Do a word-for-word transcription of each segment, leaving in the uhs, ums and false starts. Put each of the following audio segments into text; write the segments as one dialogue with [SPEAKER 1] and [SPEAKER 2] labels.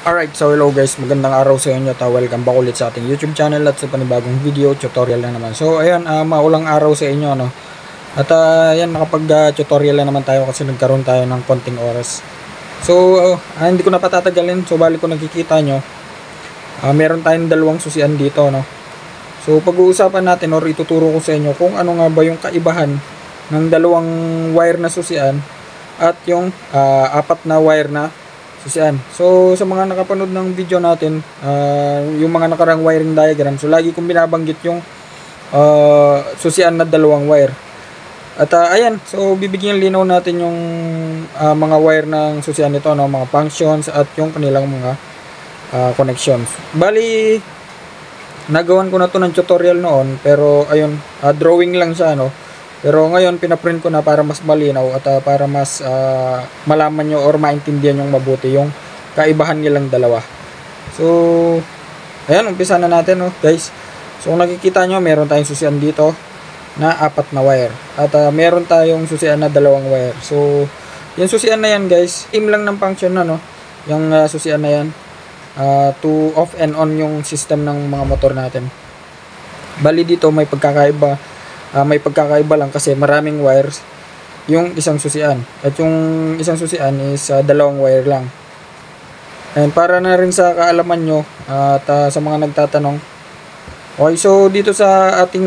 [SPEAKER 1] Alright, so hello guys, magandang araw sa inyo at uh, welcome back ulit sa ating YouTube channel at sa panibagong video tutorial na naman. So ayan, uh, maulang araw sa inyo, no? At uh, ayan, nakapag uh, tutorial na naman tayo kasi nagkaroon tayo ng konting oras. So uh, uh, hindi ko na patatagalin, so bali ko nakikita nyo, uh, meron tayong dalawang susian dito, no? So pag-uusapan natin or ituturo ko sa inyo kung ano nga ba yung kaibahan ng dalawang wire na susian at yung uh, apat na wire na susian. So sa mga nakapanood ng video natin, uh, yung mga nakarang wiring diagram, so lagi kong binabanggit yung uh, susian na dalawang wire. At uh, ayan, so bibigyan linaw natin yung uh, mga wire ng susian nito, no? Mga functions at yung kanilang mga uh, connections. Bali, nagawan ko na to ng tutorial noon, pero ayun, uh, drawing lang siya, no? Pero ngayon pinaprint ko na para mas malinaw at uh, para mas uh, malaman nyo or maintindihan yung mabuti yung kaibahan nilang dalawa. So ayan, umpisa na natin, no, guys. So kung nakikita nyo, meron tayong susian dito na apat na wire at uh, meron tayong susian na dalawang wire. So yung susian na yan, guys, aim lang ng function na, no, yung uh, susian na yan, uh, to off and on yung system ng mga motor natin. Bali dito may pagkakaiba. Uh, may pagkakaiba lang kasi maraming wires yung isang susian at yung isang susian is uh, dalawang wire lang. And para na rin sa kaalaman nyo uh, at uh, sa mga nagtatanong, okay, so dito sa ating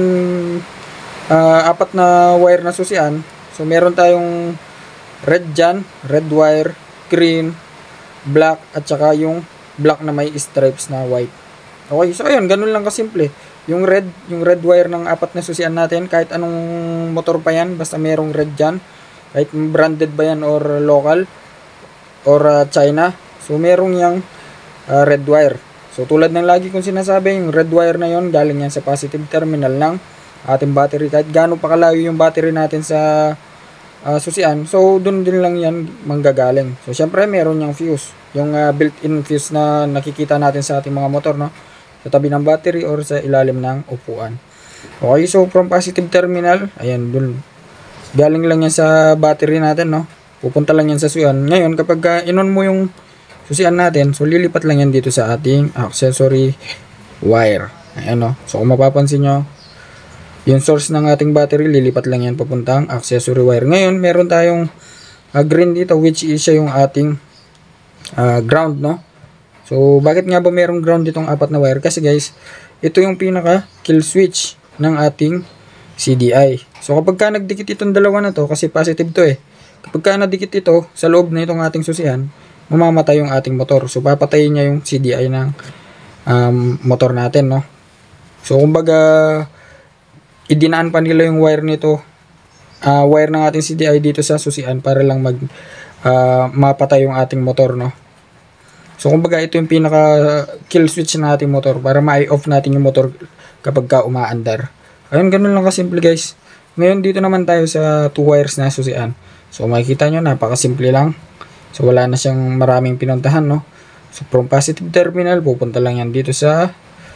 [SPEAKER 1] uh, apat na wire na susian, so meron tayong red dyan, red wire, green, black at saka yung black na may stripes na white. Okay, so ayun, ganun lang kasimple. Yung red, yung red wire ng apat na susian natin, kahit anong motor pa yan, basta merong red dyan, kahit branded ba yan or local or uh, China, so merong yung uh, red wire. So tulad ng lagi kong sinasabi, yung red wire na yon galing yan sa positive terminal ng ating battery. Kahit gaano pa kalayo yung battery natin sa uh, susian, so dun din lang yan manggagaling. So syempre meron yung fuse, yung uh, built-in fuse na nakikita natin sa ating mga motor, no? Sa tabi ng battery or sa ilalim ng upuan. Okay, so from positive terminal, ayan, dun, galing lang yan sa battery natin, no? Pupunta lang yan sa susian. Ngayon, kapag uh, inon mo yung susian natin, so lilipat lang yan dito sa ating accessory wire. Ayan, no? So kung mapapansin nyo, yung source ng ating battery, lilipat lang yan papuntang accessory wire. Ngayon, meron tayong uh, green dito, which is siya yung ating uh, ground, no? So, bakit nga ba mayroong ground ditong apat na wire? Kasi guys, ito yung pinaka kill switch ng ating C D I. So, kapag ka nagdikit itong dalawa na to, kasi positive to eh. Kapag ka nadikit ito sa loob na itong ating susian, mamamatay yung ating motor. So, papatayin niya yung C D I ng um, motor natin, no? So, kumbaga, idinaan pa nila yung wire nito, uh, wire ng ating C D I dito sa susian para lang mag uh, mapatay yung ating motor, no? So kumbaga ito yung pinaka kill switch ng ating motor para ma-off natin yung motor kapag ka umaandar. Ayun, ganun lang kasimple, guys. Ngayon dito naman tayo sa two wires na susian. So makikita nyo, napakasimple lang. So wala na siyang maraming pinuntahan, no? So from positive terminal, pupunta lang yan dito sa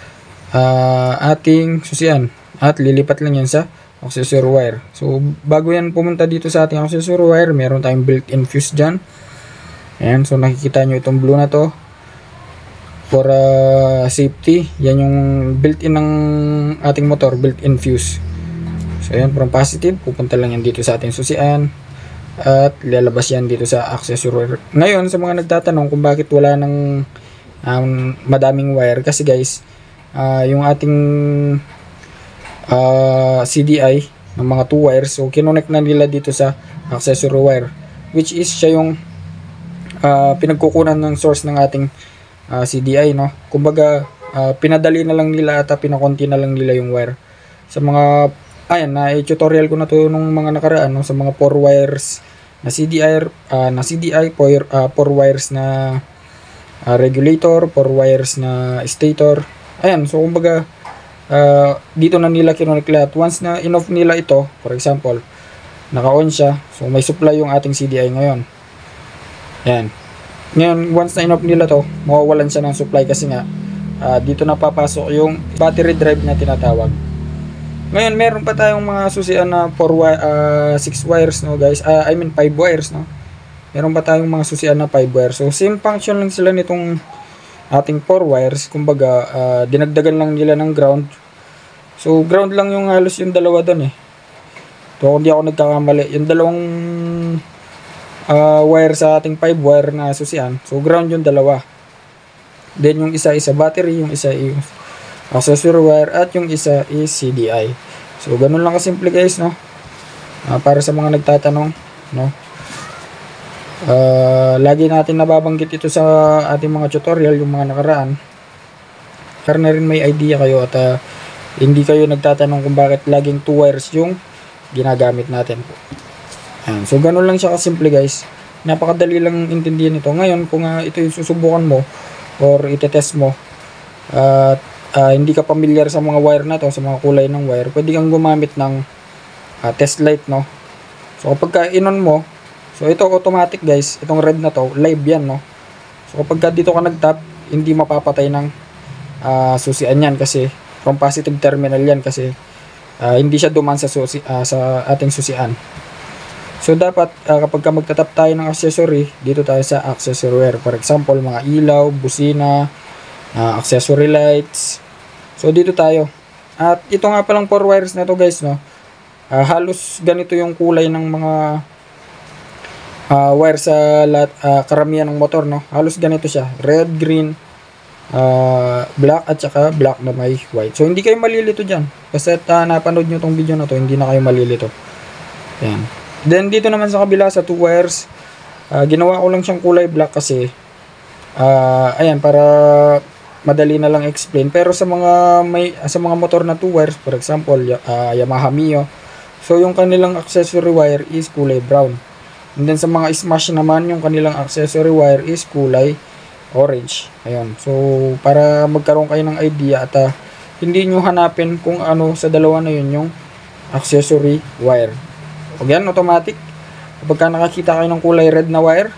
[SPEAKER 1] uh, ating susian at lilipat lang yan sa accessory wire. So bago yan pumunta dito sa ating accessory wire, meron tayong built-in fuse dyan. Ayan, so nakikita nyo itong blue na to for uh, safety. Yan yung built-in ng ating motor, built-in fuse. So ayan, from positive, pupunta lang yan dito sa ating susian at lalabas yan dito sa accessory. Ngayon, sa mga nagtatanong kung bakit wala ng um, madaming wire, kasi guys, uh, yung ating uh, C D I ng mga two wires, so kinonect na nila dito sa accessory wire, which is siya yung Uh, pinagkukunan ng source ng ating uh, C D I, no? Kumbaga uh, pinadali na lang nila at uh, pinakonti na lang nila yung wire. Sa mga ayan, na tutorial ko na to nung mga nakaraan, no? Sa mga four wires na C D I, uh, na C D I, four, uh, four wires na uh, regulator, four wires na stator. Ayan, so kumbaga uh, dito na nila kinonect lahat. Once na in-off nila ito, for example, naka-on siya, so may supply yung ating C D I ngayon. Yan. Ngayon, once na in-off nila to, mawawalan siya ng supply kasi nga uh, dito na papasok yung battery drive na tinatawag. Ngayon, meron pa tayong mga susian na four uh, six wires, no, guys. Uh, I mean five wires, no. Meron pa tayong mga susian na five wires. So, same function lang sila nitong ating four wires, kumbaga uh, dinagdagan lang nila ng ground. So ground lang yung halos yung dalawa doon eh. So kung di ako nagkakamali, yung dalawang uh, wire sa ating five wire na susian, so ground yung dalawa. Then yung isa isa battery, yung isa is accessory wire, at yung isa is C D I. So ganun lang kasimple guys, no? Uh, para sa mga nagtatanong, no? Uh, lagi natin nababanggit ito sa ating mga tutorial, yung mga nakaraan, para na rin may idea kayo at uh, hindi kayo nagtatanong kung bakit laging two wires yung ginagamit natin po. Ayan. So ganun lang siya kasimple guys, napakadali lang intindihan ito. Ngayon kung uh, ito yung susubukan mo or itetest mo at uh, uh, hindi ka familiar sa mga wire na to, sa mga kulay ng wire, pwede kang gumamit ng uh, test light, no? So kapag ka inon mo, so ito automatic guys, itong red na to, live yan, no? So kapag dito ka nag-tap, hindi mapapatay ng uh, susian yan kasi from positive terminal yan kasi uh, hindi siya duman sa, susi, uh, sa ating susian. So dapat uh, kapag ka magtatap tayo ng accessory, dito tayo sa accessory wire. For example, mga ilaw, busina, uh, accessory lights. So dito tayo. At ito nga palang four wires na to guys, no? Uh, halos ganito yung kulay ng mga Uh, wire sa lahat, uh, karamihan ng motor, no? Halos ganito siya, red, green, uh, black, at saka black na may white. So hindi kayo malilito dyan, basta uh, napanood nyo tong video na to, hindi na kayo malilito. Yan. Then dito naman sa kabila sa two wires, uh, ginawa ko lang siyang kulay black kasi uh, ayan, para madali na lang explain. Pero sa mga may sa mga motor na two wires, for example uh, Yamaha Mio, so yung kanilang accessory wire is kulay brown. And then sa mga Smash naman, yung kanilang accessory wire is kulay orange. Ayun. So, para magkaroon kayo ng idea at uh, hindi nyo hanapin kung ano sa dalawa na yun yung accessory wire. O yan, automatic. Kapag ka nakakita kayo ng kulay red na wire,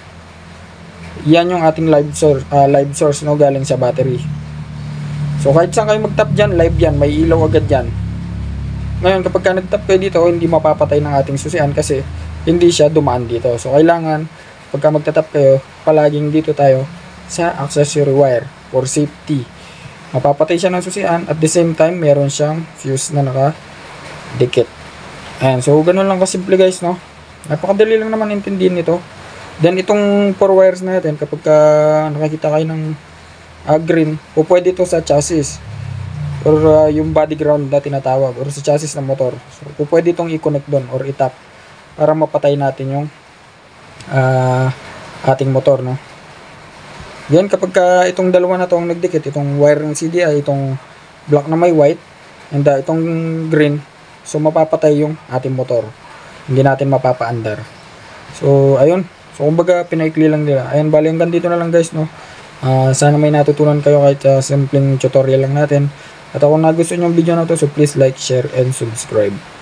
[SPEAKER 1] yan yung ating live source, uh, live source, no, galing sa battery. So, kahit saan kayo mag-tap dyan, live yan. May ilaw agad dyan. Ngayon, kapag ka nag-tap kayo dito, hindi mapapatay ng ating susian kasi hindi siya dumaan dito. So kailangan pagka magtatap kayo, palaging dito tayo sa accessory wire for safety. Mapapatay siya ng susian, at the same time meron siyang fuse na nakadikit. Ayan, so ganun lang kasimple guys, no? Napakadali lang naman intindihin nito. Then itong four wires natin, kapag ka nakakita kayo ng uh, green, o pwede ito sa chassis or uh, yung body ground na tinatawag, or sa chassis ng motor. So pwede itong i-connect doon or i-tap para mapatay natin yung uh, ating motor, no? Yan, kapag ka itong dalawa na to ang nagdikit, itong wire ng C D I, itong black na may white, and uh, itong green, so mapapatay yung ating motor. Hindi natin mapapaandar. So ayun, so kumbaga pinaikli lang nila. Ayun, bali hanggang dito na lang guys, no? Uh, sana may natutunan kayo kahit uh, simpleng tutorial lang natin. At kung nagustuhan yung video na to, so please like, share, and subscribe.